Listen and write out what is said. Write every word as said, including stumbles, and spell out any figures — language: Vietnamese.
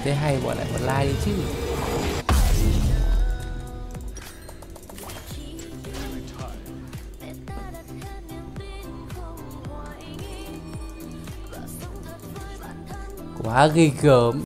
thấy hay bỏ lại một like đi chứ. Quá ghê gớm.